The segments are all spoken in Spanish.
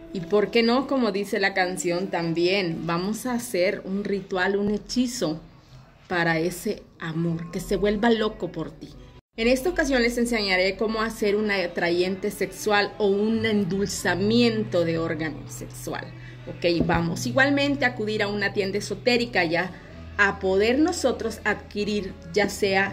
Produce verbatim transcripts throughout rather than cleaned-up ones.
Y por qué no, como dice la canción también, vamos a hacer un ritual, un hechizo para ese amor, que se vuelva loco por ti. En esta ocasión les enseñaré cómo hacer un atrayente sexual o un endulzamiento de órgano sexual. Ok, vamos igualmente a acudir a una tienda esotérica ya a poder nosotros adquirir ya sea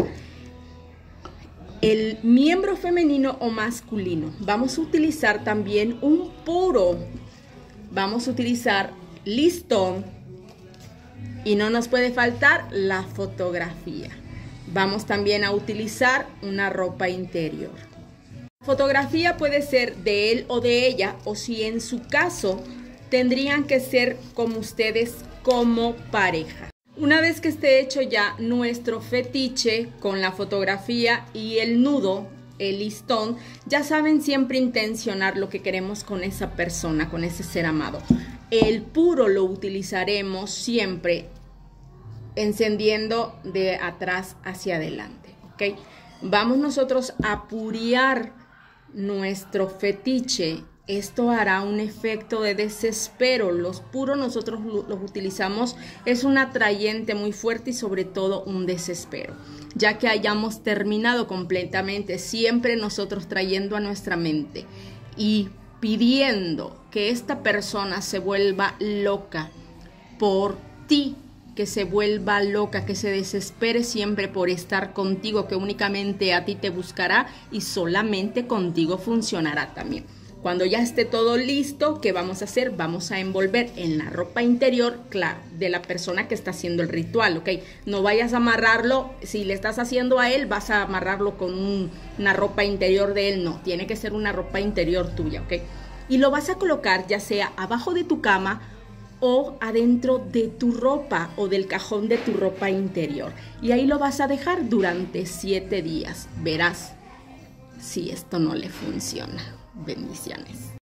el miembro femenino o masculino. Vamos a utilizar también un puro. Vamos a utilizar listón y no nos puede faltar la fotografía. Vamos también a utilizar una ropa interior. La fotografía puede ser de él o de ella, o si en su caso tendrían que ser como ustedes como pareja. Una vez que esté hecho ya nuestro fetiche con la fotografía y el nudo, el listón, ya saben siempre intencionar lo que queremos con esa persona, con ese ser amado. El puro lo utilizaremos siempre encendiendo de atrás hacia adelante, ¿ok? Vamos nosotros a purear nuestro fetiche. Esto hará un efecto de desespero. Los puros nosotros los utilizamos, es un atrayente muy fuerte y sobre todo un desespero. Ya que hayamos terminado completamente, siempre nosotros trayendo a nuestra mente y pidiendo que esta persona se vuelva loca por ti, que se vuelva loca, que se desespere siempre por estar contigo, que únicamente a ti te buscará y solamente contigo funcionará también. Cuando ya esté todo listo, ¿qué vamos a hacer? Vamos a envolver en la ropa interior, claro, de la persona que está haciendo el ritual, ¿ok? No vayas a amarrarlo, si le estás haciendo a él, vas a amarrarlo con un, una ropa interior de él, no, tiene que ser una ropa interior tuya, ¿ok? Y lo vas a colocar ya sea abajo de tu cama o adentro de tu ropa o del cajón de tu ropa interior. Y ahí lo vas a dejar durante siete días. Verás si esto no le funciona. Bendiciones.